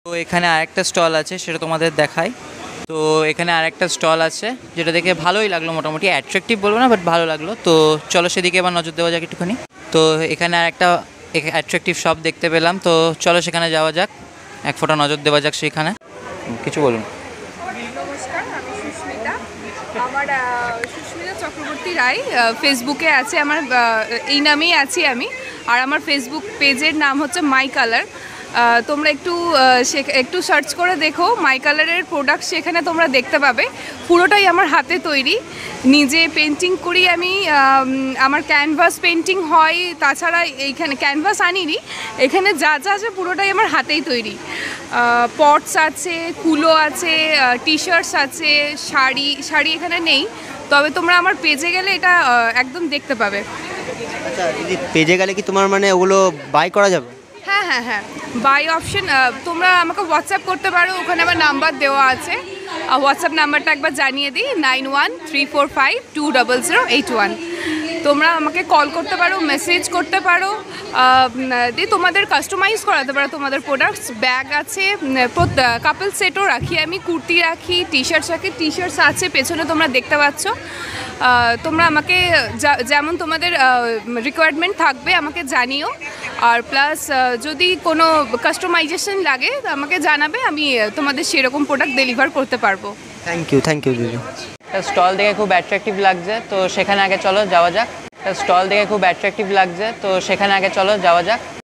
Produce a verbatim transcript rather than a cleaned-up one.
তো এখানে আরেকটা স্টল আছে, সেটা তোমাদের দেখাই। তো এখানে আরেকটা স্টল আছে যেটা দেখে ভালোই লাগলো, মোটামুটি অ্যাট্রাকটিভ বলবো না, বাট ভালো লাগলো। তো চলো সেদিকে এবার নজর দেওয়া যাক একটুখানি। তো এখানে আরেকটা অ্যাট্রাকটিভ শপ দেখতে পেলাম, তো চলো সেখানে যাওয়া যাক, এক ফোঁটা নজর দেওয়া যাক সেখানে। কিছু বলুন। নমস্কার, আমি সুস্মিতা। আমার সুস্মিতা চক্রবর্তী রায় ফেসবুকে আছে, আমার এই নামেই আছি আমি। আর আমার ফেসবুক পেজের নাম হচ্ছে মাই কালার। তোমরা একটু একটু সার্চ করে দেখো, মাই কালারের প্রোডাক্ট সেখানে তোমরা দেখতে পাবে। পুরোটাই আমার হাতে তৈরি, নিজে পেন্টিং করি আমি। আমার ক্যানভাস পেন্টিং হয়, তাছাড়া এইখানে ক্যানভাস আনিনি, এখানে যা যা আছে পুরোটাই আমার হাতেই তৈরি। পটস আছে, কুলো আছে, টি শার্টস আছে, শাড়ি শাড়ি এখানে নেই, তবে তোমরা আমার পেজে গেলে এটা একদম দেখতে পাবে। আচ্ছা দিদি, পেজে গেলে কি তোমার মানে ওগুলো বাই করা যাবে? হ্যাঁ হ্যাঁ হ্যাঁ, বাই অপশন। তোমরা আমাকে হোয়াটসঅ্যাপ করতে পারো, ওখানে আমার নাম্বার দেওয়া আছে। হোয়াটসঅ্যাপ নাম্বারটা একবার জানিয়ে দিই, nine one three four five two double zero eight one. তোমরা আমাকে কল করতে পারো, মেসেজ করতে পারো, দিয়ে তোমাদের কাস্টমাইজ করাতে পারো তোমাদের প্রোডাক্টস। ব্যাগ আছে, কাপল সেটও রাখি আমি, কুর্তি রাখি, টি শার্টস রাখি। টি শার্টস আছে পেছনে তোমরা দেখতে পাচ্ছ। তোমরা আমাকে যেমন তোমাদের রিকোয়ারমেন্ট থাকবে আমাকে জানিও। আর প্লাস যদি কোনো কাস্টমাইজেশন লাগে আমাকে জানাবে, আমি তোমাদের সেরকম প্রোডাক্ট ডেলিভার করতে পারবো। থ্যাংক ইউ থ্যাংক ইউ দিদি। স্টল দেখে খুব অ্যাট্রাকটিভ লাগছে, তো সেখানে আগে চলো যাওয়া যাক। স্টল দেখে খুব অ্যাট্রাকটিভ লাগছে, তো সেখানে আগে চলো যাওয়া যাক।